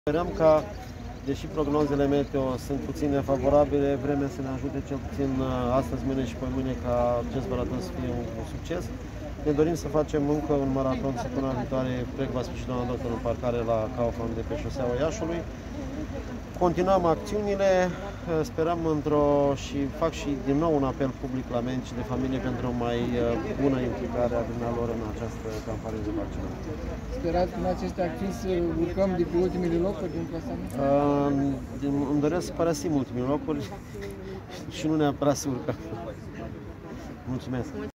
Sperăm ca, deși prognozele meteo sunt puțin nefavorabile, vremea să ne ajute cel puțin astăzi, mâine și mâine ca acest maraton să fie un succes. Ne dorim să facem încă un maraton săptămâna viitoare, cred că va sfârși doamna doctor în parcare la Kaufland de pe șoseaua Iașului. Continuăm acțiunile, sperăm și fac și din nou un apel public la medici și de familie pentru o mai bună implicare a dumnealor în această campanie de vaccinare. Sperați în aceste acțiuni să urcăm de pe ultimele locuri din clasament? Îmi doresc să părăsim ultimele locuri și nu neapărat să urcăm. Mulțumesc!